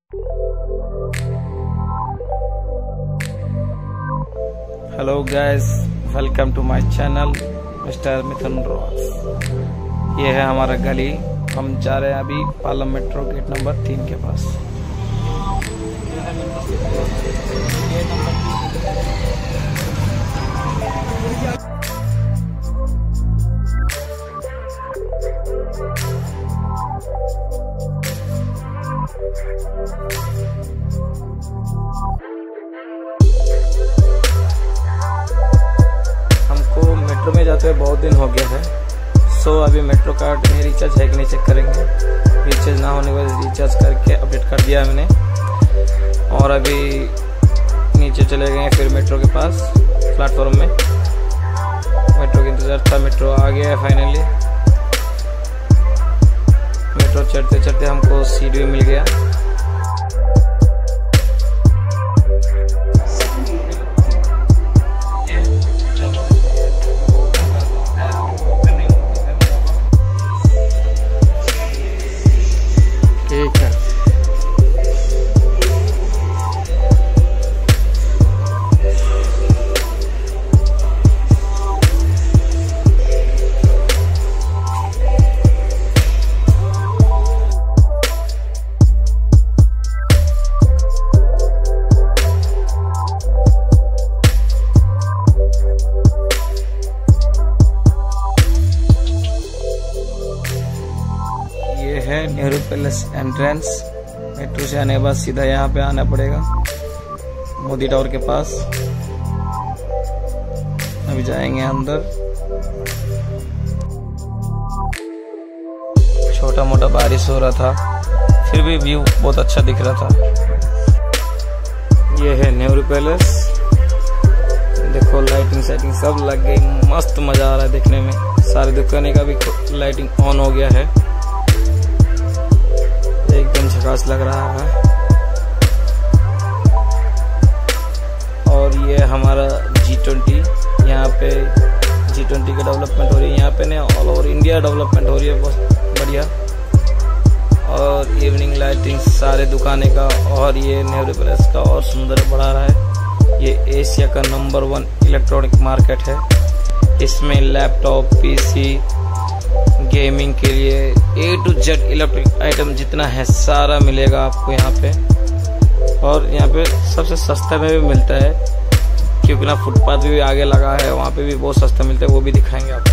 Hello guys, welcome to my channel mister Mithun Ross. ये है हमारा गली। हम जा रहे हैं अभी पालम मेट्रो गेट नंबर 3 के पास। मेट्रो में जाते हुए बहुत दिन हो गया है, सो अभी मेट्रो कार्ड में रिचार्ज है कि नहीं चेक करेंगे। रिचार्ज ना होने के बाद रिचार्ज करके अपडेट कर दिया मैंने, और अभी नीचे चले गए फिर मेट्रो के पास प्लेटफॉर्म में। मेट्रो का इंतजार था, मेट्रो आ गया है फाइनली। मेट्रो चढ़ते चढ़ते हमको सीट भी मिल गया। है नेहरू पैलेस एंट्रेंस। मेट्रो से आने के बाद सीधा यहाँ पे आना पड़ेगा मोदी टावर के पास। अभी जाएंगे अंदर। छोटा मोटा बारिश हो रहा था, फिर भी व्यू बहुत अच्छा दिख रहा था। ये है नेहरू पैलेस। देखो लाइटिंग साइटिंग सब लग गई, मस्त मजा आ रहा है देखने में। सारी दुकानें का भी लाइटिंग ऑन हो गया है, एकदम झकास लग रहा है। और ये हमारा G20, यहाँ पे G20 की डेवलपमेंट हो रही है। यहाँ पे ना ऑल ओवर इंडिया डेवलपमेंट हो रही है, बहुत बढ़िया। और इवनिंग लाइटिंग सारे दुकानें का, और ये नेहरू पैलेस का और सुंदर बढ़ा रहा है। ये एशिया का नंबर 1 इलेक्ट्रॉनिक मार्केट है। इसमें लैपटॉप, पीसी, गेमिंग के लिए A to Z electric item जितना है सारा मिलेगा आपको यहाँ पे। और यहाँ पे सबसे सस्ता में भी मिलता है, क्योंकि ना फुटपाथ भी आगे लगा है, वहाँ पे भी बहुत सस्ता मिलता है, वो भी दिखाएंगे आपको।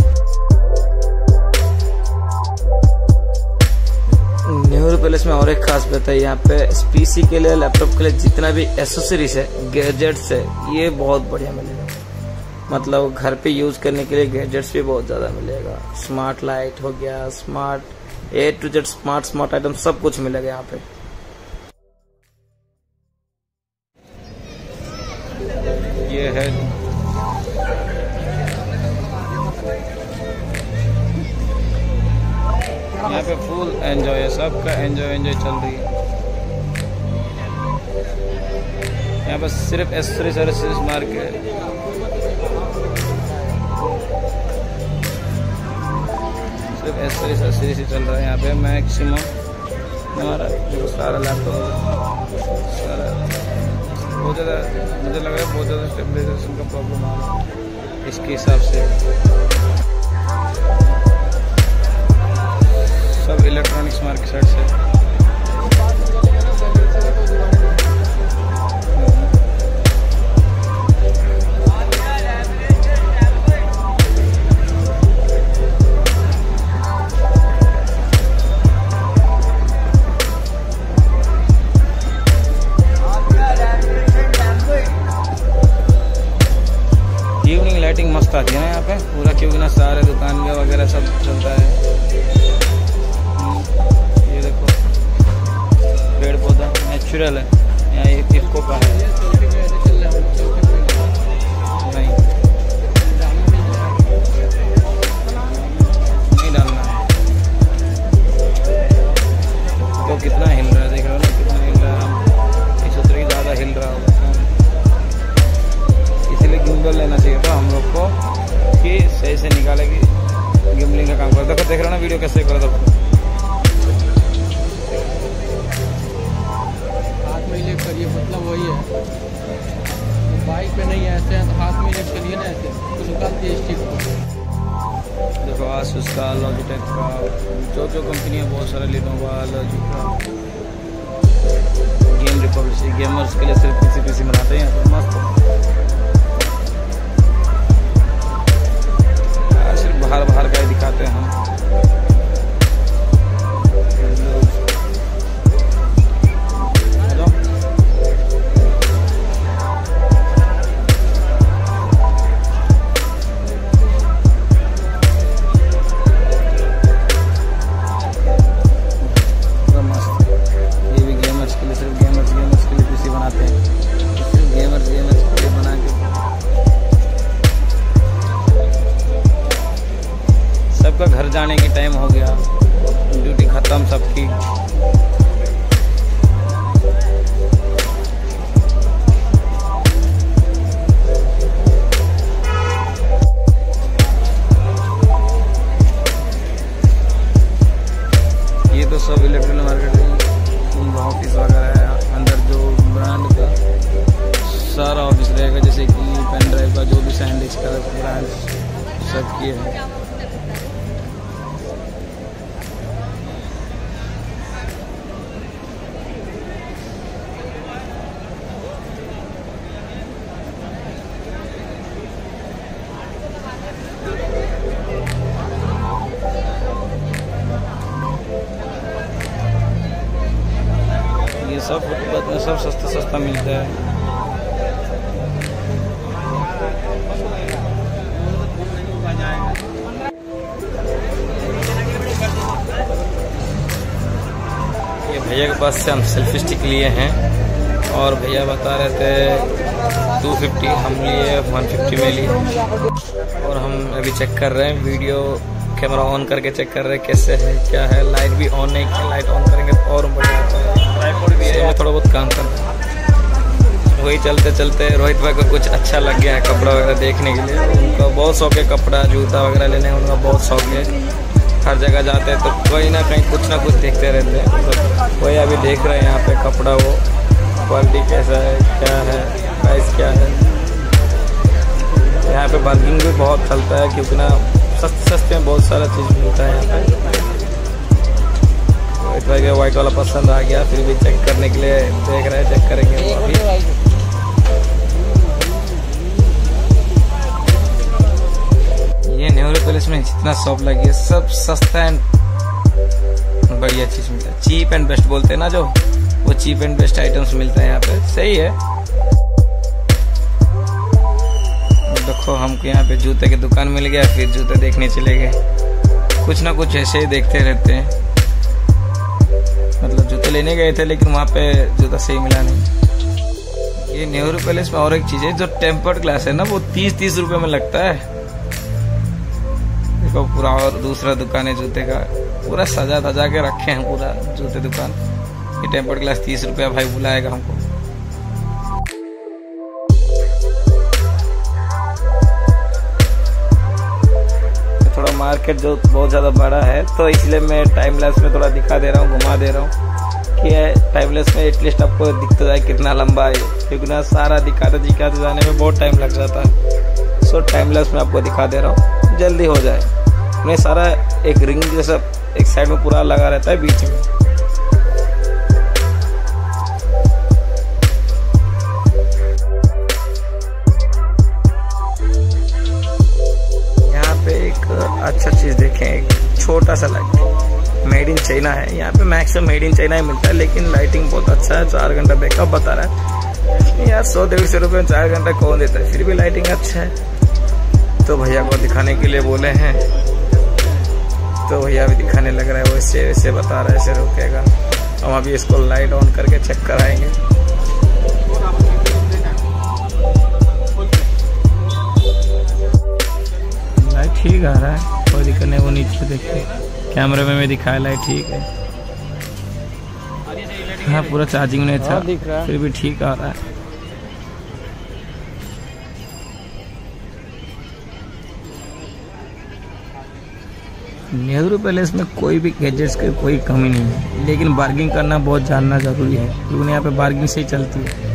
नेहरू पैलेस में और एक खास बात है, यहाँ पे पीसी के लिए, लैपटॉप के लिए जितना भी एसेसरीज है, गैजेट्स है, ये बहुत बढ़िया मिलेगा। मतलब घर पे यूज करने के लिए गैजेट्स भी बहुत ज्यादा मिलेगा। स्मार्ट लाइट हो गया, smart A to Z smart item सब कुछ मिलेगा यहाँ पे। ये है यहाँ पे फुल एंजॉय है, सबका एंजॉय चल रही है। यहाँ पे सिर्फ एसेसरीज मार्केट, सिर्फ एसेसरीज ही चल रहा है यहाँ पे। मैक्सिमम हमारा सारा लैपटॉप सारा बहुत ज़्यादा, मुझे लग रहा है बहुत ज़्यादा स्टेबलाइजेशन का प्रॉब्लम आ रहा है इसके हिसाब से। सब इलेक्ट्रॉनिक्स मार्केट साइड से। लाइटिंग मस्त आती है ना यहाँ पे पूरा, क्योंकि ना सारे दुकान वगैरह सब चलता है। ये देखो पेड़ पौधा नेचुरल है, यहाँ ये किसको का है नहीं डालना है। तो कितना हिल रहा है, देख रहे हो ना कितना हिल रहा है। इस उतरी ज़्यादा हिल रहा होगा, इसलिए गिम्बल लेना चाहिए था हम लोग को कि सही से निकालेगी। गिम्बलिंग का काम कर, देखो देख रहे हो ना वीडियो कैसे कर दो। लॉजिटेक का, जो कंपनी है बहुत सारा, लिनोवा, लॉजिका, गेम रिपब्लिक, गेमर्स के लिए सिर्फ पीसी बनाते हैं यहाँ पर। मस्त सिर्फ बाहर का ही दिखाते हैं हम। सबका घर जाने की टाइम हो गया, ड्यूटी ख़त्म सबकी। ये तो सब इलेक्ट्रॉनिक मार्केट ऑफिस वगैरह है। अंदर जो ब्रांड का सारा ऑफिस रहेगा, जैसे कि पेन ड्राइव का, जो भी सैंडविच का ब्रांड सब किए हैं। ये सब फुटपाथ में सब सस्ता मिलता है। ये भैया के पास से हम सेल्फी स्टिक लिए हैं और भैया बता रहे थे 250, हम लिए 150 में लिए। और हम अभी चेक कर रहे हैं, वीडियो कैमरा ऑन करके चेक कर रहे हैं कैसे है क्या है। लाइट भी ऑन नहीं किया, लाइट ऑन करेंगे तो और बढ़िया आता है। ट्राइपॉड भी है, थोड़ा बहुत काम करना है। वही चलते चलते रोहित भाई को कुछ अच्छा लग गया है कपड़ा वगैरह देखने के लिए। उनका बहुत शौक है कपड़ा जूता वगैरह लेने का, उनका बहुत शौक है। हर जगह जाते हैं तो कहीं ना कहीं कुछ ना कुछ देखते रहते हैं। तो वही अभी देख रहे हैं यहाँ पे कपड़ा, वो क्वालिटी कैसा है, क्या है, प्राइस क्या है। यहाँ पे बार्गेनिंग भी बहुत चलता है क्योंकि ना सस्ते में बहुत सारा चीज़ मिलता है यहाँ पे। रोहित भाई का वाइट वाला पसंद आ गया, फिर भी चेक करने के लिए देख रहे हैं, चेक करेंगे वो अभी। ये नेहरू पैलेस में जितना शॉप लगी है सब सस्ता एंड बढ़िया चीज मिलता है। चीप एंड बेस्ट बोलते हैं ना जो, वो चीप एंड बेस्ट आइटम्स मिलता है यहाँ पे। सही है। देखो हमको यहाँ पे जूते की दुकान मिल गया, फिर जूते देखने चले गए। कुछ ना कुछ ऐसे ही देखते रहते हैं। मतलब जूते लेने गए थे लेकिन वहाँ पे जूता सही मिला नहीं। ये नेहरू पैलेस में और एक चीज है, जो टेम्पर्ड ग्लास है ना वो 30 रुपए में लगता है। देखो पूरा, और दूसरा दुकान है जूते का, पूरा सजा के रखे हैं पूरा जूते दुकान। ये टेम्पर्ड ग्लास 30 रुपया भाई बुलाएगा हमको। थोड़ा मार्केट जो बहुत ज़्यादा बड़ा है तो इसलिए मैं टाइम लैप्स में थोड़ा दिखा दे रहा हूँ, घुमा दे रहा हूँ कि टाइम लैप्स में एटलीस्ट आपको दिखता जाए कितना लंबा है, क्योंकि ना सारा दिखाते जाने में बहुत टाइम लग जाता है। सो टाइम लैप्स में आपको दिखा दे रहा हूँ, जल्दी हो जाए। मैं सारा एक रिंग जैसा एक साइड में पूरा लगा रहता है बीच में। यहाँ पे एक अच्छा चीज देखें, एक छोटा सा लाइट मेड इन चाइना है। यहाँ पे मैक्सिमम मेड इन चाइना ही मिलता है, लेकिन लाइटिंग बहुत अच्छा है। 4 घंटा बैकअप बता रहा है यार। 100-150 रुपये में 4 घंटा कौन देता है, फिर भी लाइटिंग अच्छा है। तो भैया को दिखाने के लिए बोले हैं तो भैया भी दिखाने लग रहा है, वैसे वैसे बता रहा है, ऐसे रुकेगा। हम अभी इसको लाइट ऑन करके चेक कराएंगे। लाइट ठीक आ रहा है, कोई दिक्कत नहीं। वो नीचे देखिए कैमरे में दिखाया लाइट ठीक है। हाँ पूरा चार्जिंग नहीं था, फिर भी ठीक आ रहा है। नेहरू पैलेस में कोई भी गैजेट्स की कोई कमी नहीं है, लेकिन बार्गेनिंग करना बहुत जानना जरूरी है, क्योंकि यहाँ पे बार्गेनिंग से ही चलती है।